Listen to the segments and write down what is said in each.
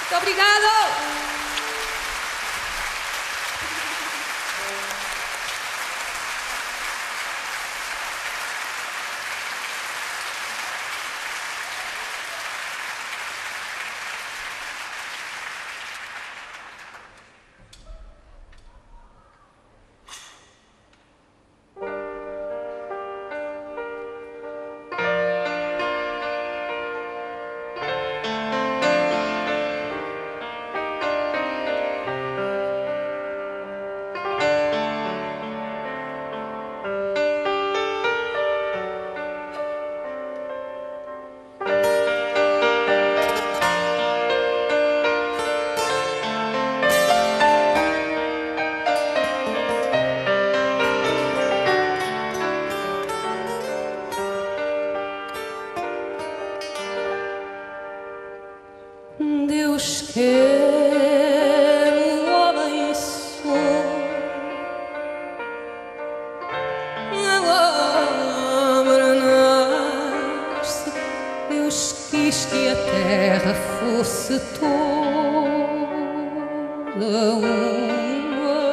Muito obrigado! Deus quer um homem só, agora nasce. Deus quis que a terra fosse toda uma,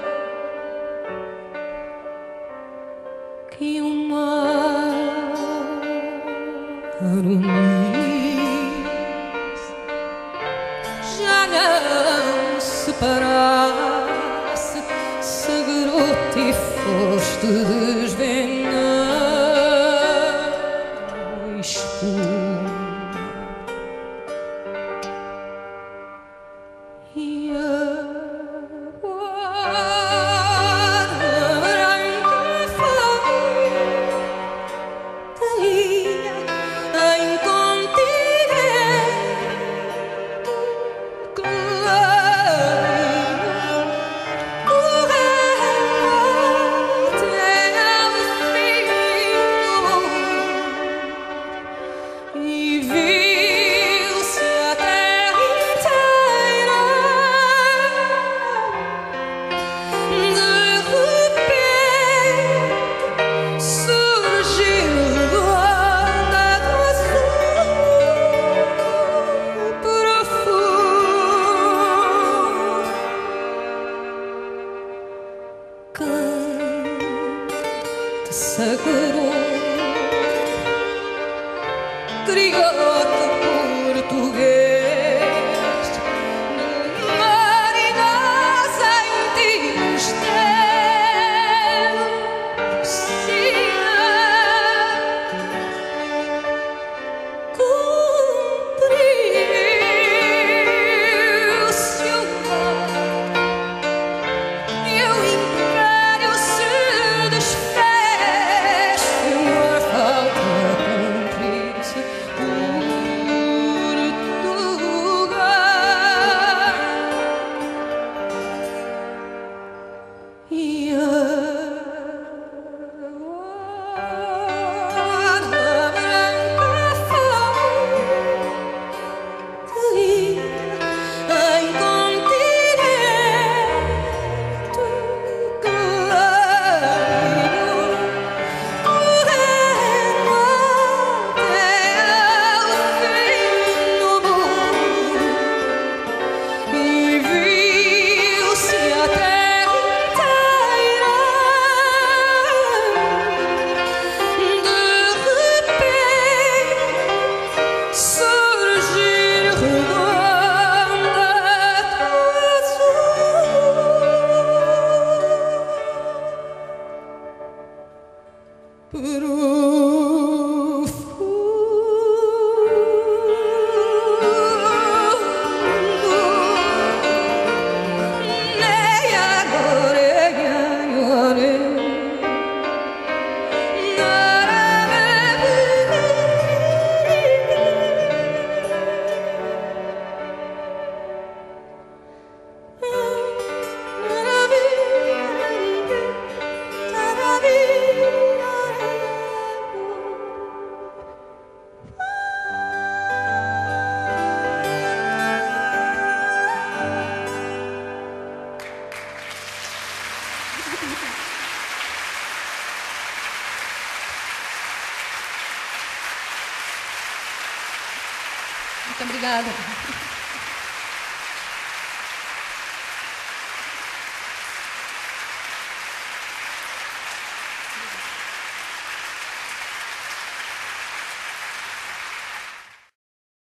que o mar unisse, já não se parasse, sagrou-te e foste desvenhado espuma. E a guarda branca foi caía em continente claro, correndo até ao fim do mundo, e viu-se a terra inteira de repente surgiu onda do azul profundo. Quem te sagrou, criou-te português, maridosa em ti esteve cumpriu-se o mal e o império se desfez. Senhor, falta cumprir-se Portugal. E a guarda branca foi em continente claro, correndo até ao fim do mundo, e viu-se a terra inteira de repente surgir redonda do azul profundo. Nei agora, Muito obrigada.